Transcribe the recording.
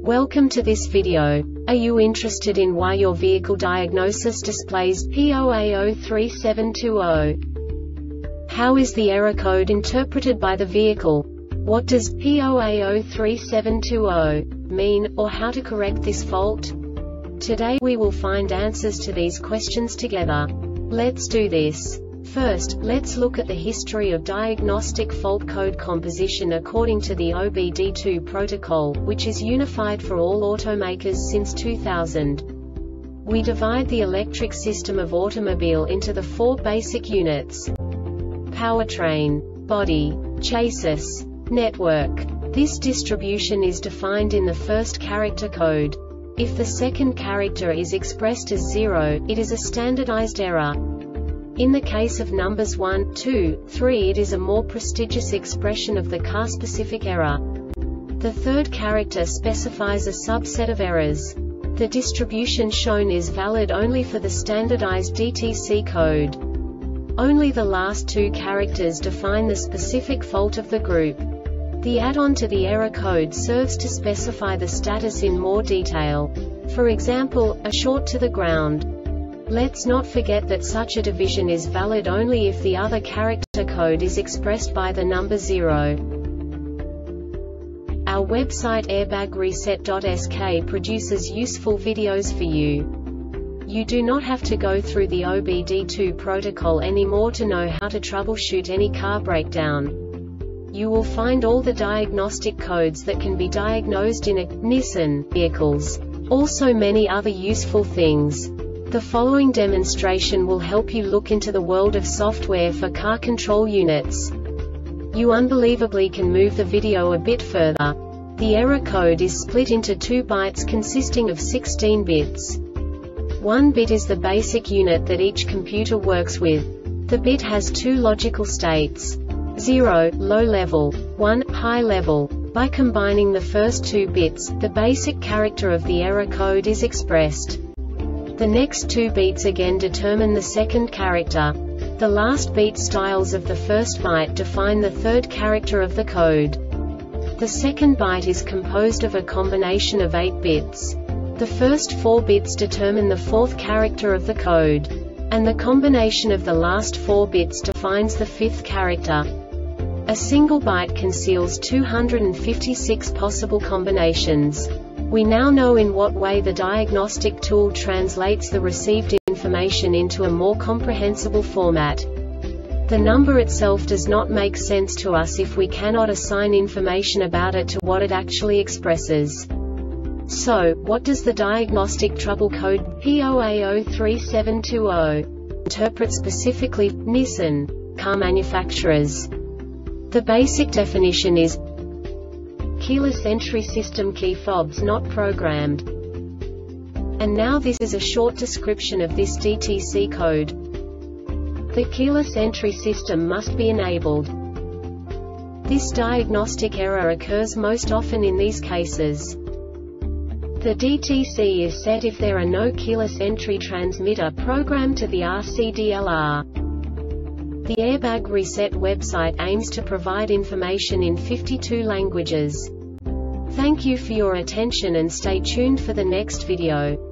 Welcome to this video. Are you interested in why your vehicle diagnosis displays P0A03720? How is the error code interpreted by the vehicle? What does P0A03720 mean, or how to correct this fault? Today we will find answers to these questions together. Let's do this. First, let's look at the history of diagnostic fault code composition according to the OBD2 protocol, which is unified for all automakers since 2000. We divide the electric system of automobile into the four basic units: powertrain, body, chassis, network. This distribution is defined in the first character code. If the second character is expressed as 0, it is a standardized error. In the case of numbers 1, 2, 3, it is a more prestigious expression of the car-specific error. The third character specifies a subset of errors. The distribution shown is valid only for the standardized DTC code. Only the last two characters define the specific fault of the group. The add-on to the error code serves to specify the status in more detail. For example, a short to the ground. Let's not forget that such a division is valid only if the other character code is expressed by the number 0. Our website airbagreset.sk produces useful videos for you. You do not have to go through the OBD2 protocol anymore to know how to troubleshoot any car breakdown. You will find all the diagnostic codes that can be diagnosed in a Nissan vehicles. Also many other useful things. The following demonstration will help you look into the world of software for car control units. You unbelievably can move the video a bit further. The error code is split into 2 bytes consisting of 16 bits. 1 bit is the basic unit that each computer works with. The bit has 2 logical states: 0, low level, 1, high level. By combining the first 2 bits, the basic character of the error code is expressed. The next 2 beats again determine the second character. The last beat styles of the first byte define the third character of the code. The second byte is composed of a combination of 8 bits. The first 4 bits determine the fourth character of the code. And the combination of the last 4 bits defines the fifth character. A single byte conceals 256 possible combinations. We now know in what way the diagnostic tool translates the received information into a more comprehensible format. The number itself does not make sense to us if we cannot assign information about it to what it actually expresses. So, what does the diagnostic trouble code P0A03720 interpret specifically for Nissan car manufacturers? The basic definition is keyless entry system, key fobs not programmed. And now this is a short description of this DTC code. The keyless entry system must be enabled. This diagnostic error occurs most often in these cases. The DTC is set if there are no keyless entry transmitter programmed to the RCDLR. The Airbag Reset website aims to provide information in 52 languages. Thank you for your attention and stay tuned for the next video.